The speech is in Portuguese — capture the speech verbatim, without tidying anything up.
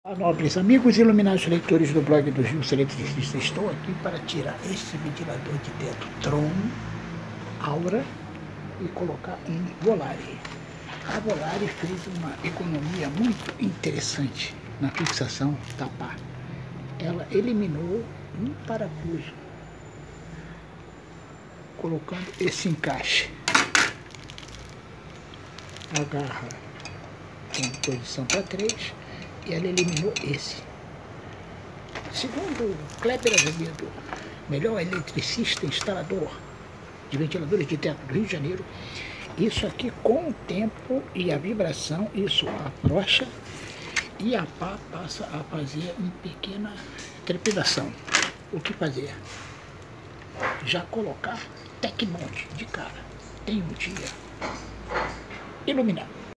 Olá, nobres amigos e iluminados leitores do blog do Gil Eletricista, estou aqui para tirar este ventilador de teto Tron Aura e colocar um Volare. A Volare fez uma economia muito interessante na fixação da pá. Ela eliminou um parafuso, colocando esse encaixe. Agarra com posição para três. E ela eliminou esse. Segundo Kleber Azevedo, melhor eletricista instalador de ventiladores de teto do Rio de Janeiro, isso aqui com o tempo e a vibração, isso afrouxa e a pá passa a fazer uma pequena trepidação. O que fazer? Já colocar Tecmont de cara. Tem um dia iluminado.